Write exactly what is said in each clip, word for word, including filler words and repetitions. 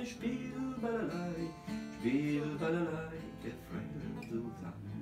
spiel Balalaika, spiel Balalaika, Freude zusammen.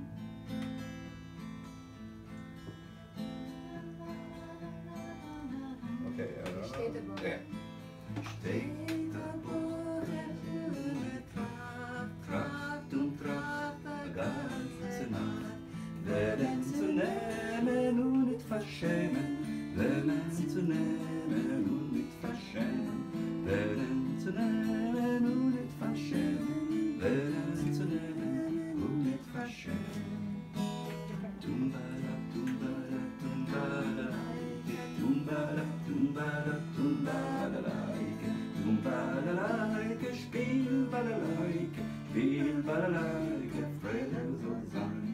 Okay, uh, Steht der Bauer. yeah. Steht der Bauer mit Tracht, Tracht und Tracht, die ganze Nacht. Werden zu nehmen und nicht verschämen, werden zu nehmen und nicht verschämen, werden zu nehmen und nicht verschämen, werden zu nehmen und nicht verschämen. Tumbala, tumbala, tumbala, tumbala, tumbala, tumbala, tumbala, spiel Balalaika, spiel Balalaika, Freude soll sein.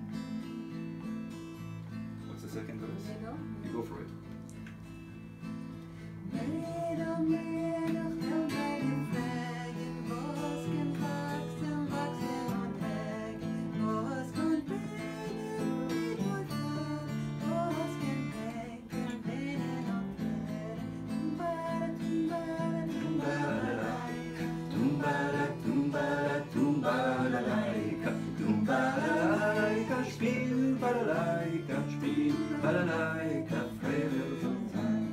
What's the second verse? You know? You go for it. Mehr und mehr noch mehr bei den Flecken, Bosken wachsen, wachsen und wägen. Bosken wägen mit Wolken, Bosken wägen, wägen und wägen. Tumbala, tumbala, Tumbala, tumbala, tumbala-laika, tumbala-laika, spiel Balalaika, spiel Balalaika, Freude soll sein.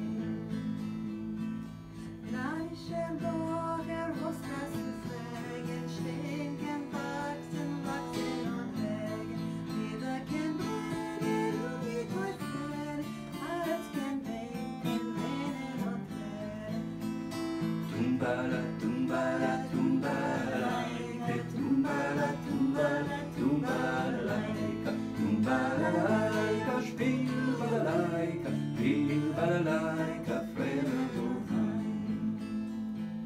Mancher dagar hostas vägen, stegen wachsen, wachsen und vägen. Jeder kan vägen och vi tar färd, allt kan vägen, vägen och färd. Tumbala, tumbala, tumbala-laika, tumbala, tumbala, tumbala-laika, tumbala-laika, spiel Balalaika, spiel Balalaika, Freude soll sein.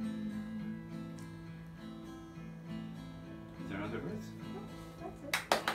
Is there another verse? That's it.